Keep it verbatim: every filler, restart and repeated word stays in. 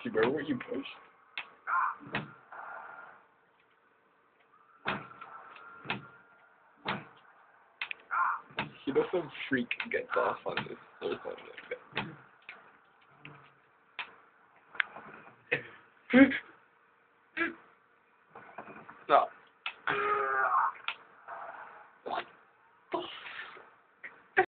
you remember what you pushed? You know some freak gets off on this or something like that.